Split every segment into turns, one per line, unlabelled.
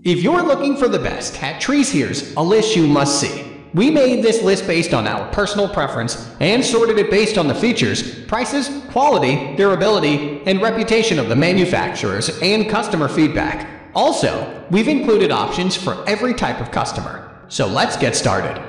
If you're looking for the best cat trees, here's a list you must see. We made this list based on our personal preference and sorted it based on the features, prices, quality, durability, and reputation of the manufacturers and customer feedback. Also, we've included options for every type of customer. So let's get started.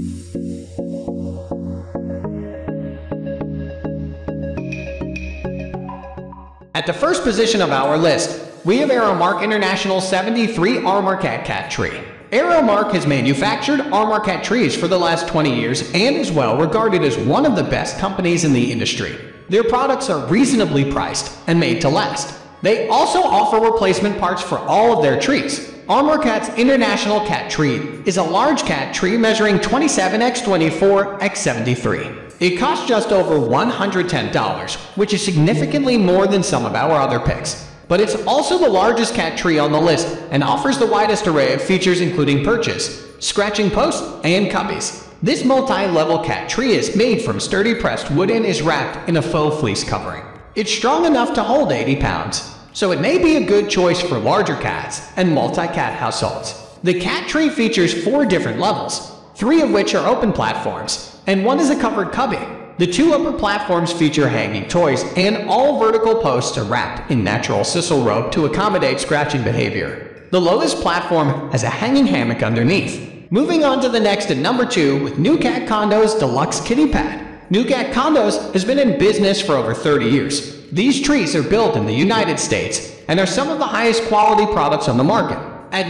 At the first position of our list, we have AeroMark International 73 Armorcat cat tree. AeroMark has manufactured Armorcat trees for the last 20 years and is well regarded as one of the best companies in the industry. Their products are reasonably priced and made to last. They also offer replacement parts for all of their trees. Armorcat's International Cat Tree is a large cat tree measuring 27 x 24 x 73. It costs just over $110, which is significantly more than some of our other picks. But it's also the largest cat tree on the list and offers the widest array of features, including perches, scratching posts, and cubbies. This multi-level cat tree is made from sturdy pressed wood and is wrapped in a faux fleece covering. It's strong enough to hold 80 pounds, so it may be a good choice for larger cats and multi-cat households. The cat tree features 4 different levels, 3 of which are open platforms, and 1 is a covered cubby. The 2 upper platforms feature hanging toys, and all vertical posts are wrapped in natural sisal rope to accommodate scratching behavior. The lowest platform has a hanging hammock underneath. Moving on to the next at number 2 with New Cat Condos Deluxe Kitty Pad. New Cat Condos has been in business for over 30 years. These trees are built in the United States and are some of the highest quality products on the market. At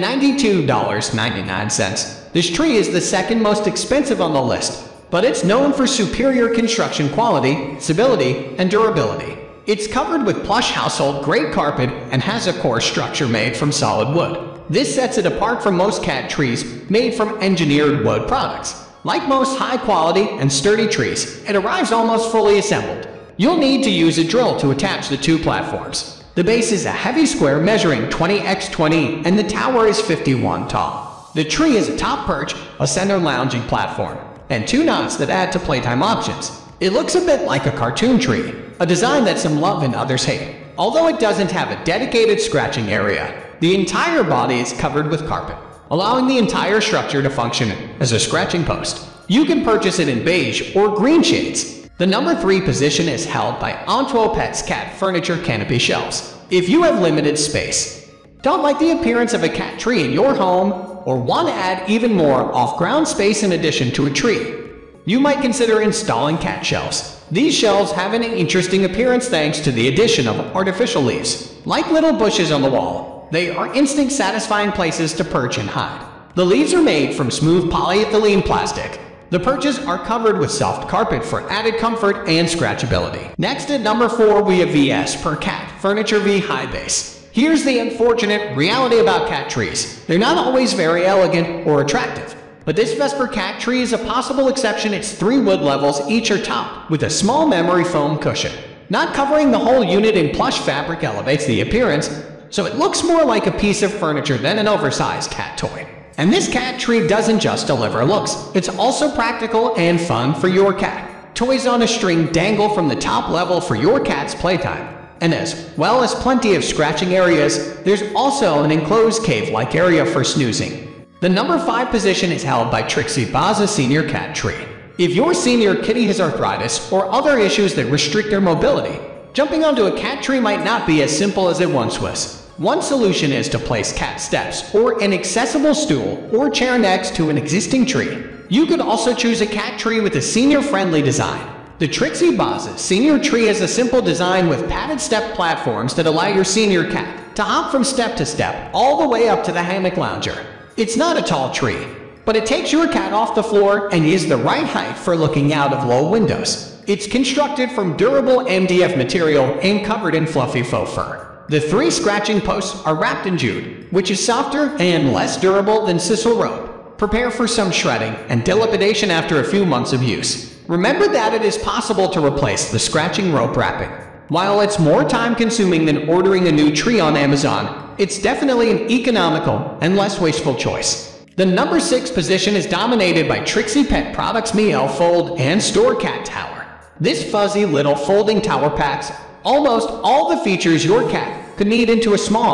$92.99, this tree is the second most expensive on the list, but it's known for superior construction quality, stability, and durability. It's covered with plush household grade carpet and has a core structure made from solid wood. This sets it apart from most cat trees made from engineered wood products. Like most high-quality and sturdy trees, it arrives almost fully assembled. You'll need to use a drill to attach the 2 platforms. The base is a heavy square measuring 20 x 20 and the tower is 51 tall. The tree is a top perch, a center lounging platform, and 2 knots that add to playtime options. It looks a bit like a cartoon tree, a design that some love and others hate. Although it doesn't have a dedicated scratching area, the entire body is covered with carpet, allowing the entire structure to function as a scratching post. You can purchase it in beige or green shades. The number 3 position is held by Antwo Pets Cat Furniture Canopy Shelves. If you have limited space, don't like the appearance of a cat tree in your home, or want to add even more off-ground space in addition to a tree, you might consider installing cat shelves. These shelves have an interesting appearance thanks to the addition of artificial leaves. Like little bushes on the wall, they are instant satisfying places to perch and hide. The leaves are made from smooth polyethylene plastic. The perches are covered with soft carpet for added comfort and scratchability. Next at number 4 we have VS Per Cat Furniture V High Base. Here's the unfortunate reality about cat trees. They're not always very elegant or attractive. But this Vesper cat tree is a possible exception. Its 3 wood levels each are topped with a small memory foam cushion. Not covering the whole unit in plush fabric elevates the appearance, so it looks more like a piece of furniture than an oversized cat toy. And this cat tree doesn't just deliver looks, it's also practical and fun for your cat. Toys on a string dangle from the top level for your cat's playtime. And as well as plenty of scratching areas, there's also an enclosed cave-like area for snoozing. The number 5 position is held by Trixie Baza Senior Cat Tree. If your senior kitty has arthritis or other issues that restrict their mobility, jumping onto a cat tree might not be as simple as it once was. One solution is to place cat steps or an accessible stool or chair next to an existing tree. You could also choose a cat tree with a senior-friendly design. The Trixie Baza Senior Tree has a simple design with padded step platforms that allow your senior cat to hop from step to step all the way up to the hammock lounger. It's not a tall tree, but it takes your cat off the floor and is the right height for looking out of low windows. It's constructed from durable MDF material and covered in fluffy faux fur. The 3 scratching posts are wrapped in jute, which is softer and less durable than sisal rope. Prepare for some shredding and dilapidation after a few months of use. Remember that it is possible to replace the scratching rope wrapping. While it's more time-consuming than ordering a new tree on Amazon, it's definitely an economical and less wasteful choice. The number 6 position is dominated by Trixie Pet Products Miele Fold and Store Cat Tower. This fuzzy little folding tower packs almost all the features your cat could need into a small,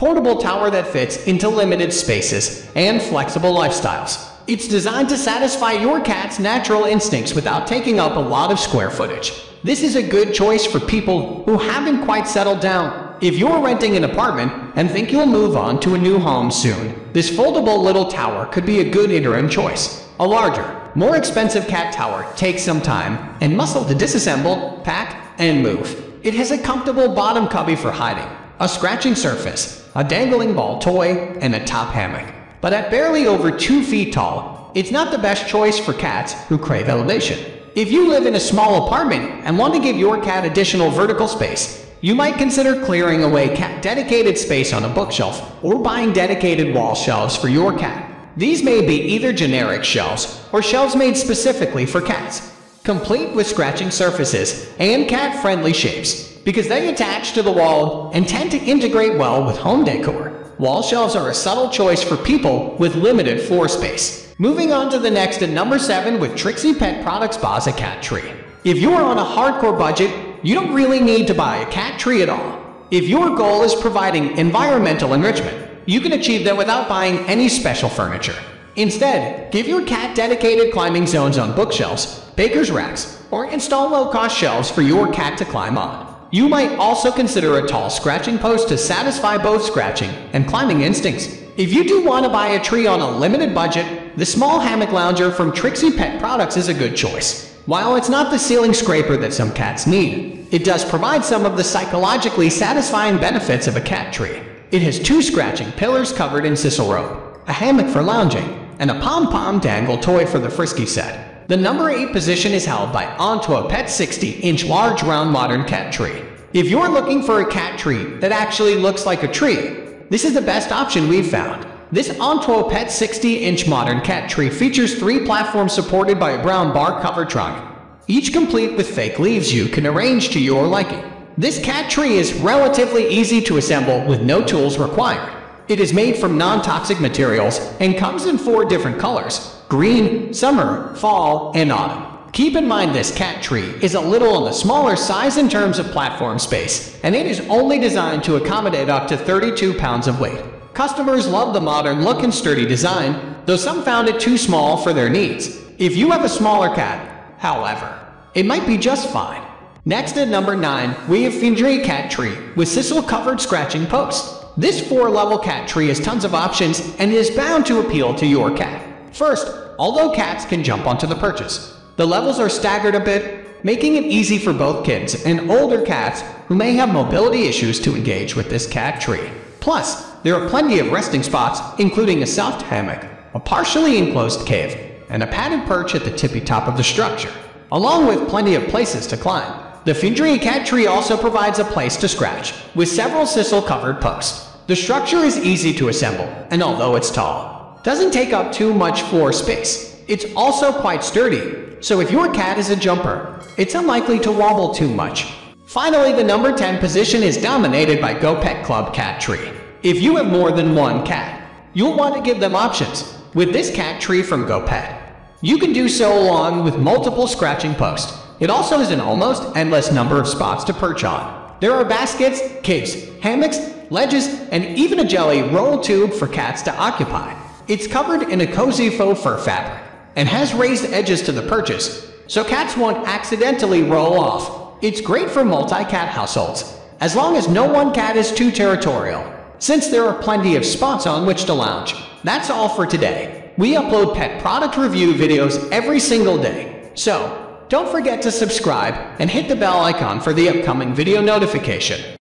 portable tower that fits into limited spaces and flexible lifestyles. It's designed to satisfy your cat's natural instincts without taking up a lot of square footage. This is a good choice for people who haven't quite settled down. If you're renting an apartment and think you'll move on to a new home soon, this foldable little tower could be a good interim choice. A larger, more expensive cat tower takes some time and muscle to disassemble, pack, and move. It has a comfortable bottom cubby for hiding, a scratching surface, a dangling ball toy, and a top hammock. But at barely over 2 feet tall, it's not the best choice for cats who crave elevation. If you live in a small apartment and want to give your cat additional vertical space, you might consider clearing away cat-dedicated space on a bookshelf or buying dedicated wall shelves for your cat. These may be either generic shelves or shelves made specifically for cats, complete with scratching surfaces and cat-friendly shapes, because they attach to the wall and tend to integrate well with home decor. Wall shelves are a subtle choice for people with limited floor space. Moving on to the next at number 7 with Trixie Pet Products Baza Cat Tree. If you're on a hardcore budget, you don't really need to buy a cat tree at all. If your goal is providing environmental enrichment, you can achieve that without buying any special furniture. Instead, give your cat dedicated climbing zones on bookshelves, baker's racks, or install low-cost shelves for your cat to climb on. You might also consider a tall scratching post to satisfy both scratching and climbing instincts. If you do want to buy a tree on a limited budget, the small hammock lounger from Trixie Pet Products is a good choice. While it's not the ceiling scraper that some cats need, it does provide some of the psychologically satisfying benefits of a cat tree. It has 2 scratching pillars covered in sisal rope, a hammock for lounging, and a pom-pom dangle toy for the frisky set. The number 8 position is held by Onto Pet 60-inch large round modern cat tree. If you're looking for a cat tree that actually looks like a tree, this is the best option we've found. This Onto Pet 60-inch modern cat tree features 3 platforms supported by a brown bar-covered trunk, each complete with fake leaves you can arrange to your liking. This cat tree is relatively easy to assemble with no tools required. It is made from non-toxic materials and comes in 4 different colors: green, summer, fall, and autumn. Keep in mind this cat tree is a little on the smaller size in terms of platform space, and it is only designed to accommodate up to 32 pounds of weight. Customers love the modern look and sturdy design, though some found it too small for their needs. If you have a smaller cat, however, it might be just fine. Next at number 9, we have Findray Cat Tree with sisal-covered scratching posts. This 4-level cat tree has tons of options and is bound to appeal to your cat. First, although cats can jump onto the perches, the levels are staggered a bit, making it easy for both kids and older cats who may have mobility issues to engage with this cat tree. Plus, there are plenty of resting spots, including a soft hammock, a partially enclosed cave, and a padded perch at the tippy top of the structure, along with plenty of places to climb. The Findray Cat Tree also provides a place to scratch, with several sisal-covered posts. The structure is easy to assemble, and although it's tall, doesn't take up too much floor space. It's also quite sturdy, so if your cat is a jumper, it's unlikely to wobble too much. Finally, the number 10 position is dominated by Go Pet Club Cat Tree. If you have more than one cat, you'll want to give them options. With this cat tree from Go Pet, you can do so along with multiple scratching posts. It also has an almost endless number of spots to perch on. There are baskets, caves, hammocks, ledges, and even a jelly roll tube for cats to occupy. It's covered in a cozy faux fur fabric and has raised edges to the perches, so cats won't accidentally roll off. It's great for multi-cat households, as long as no one cat is too territorial, since there are plenty of spots on which to lounge. That's all for today. We upload pet product review videos every single day, so don't forget to subscribe and hit the bell icon for the upcoming video notification.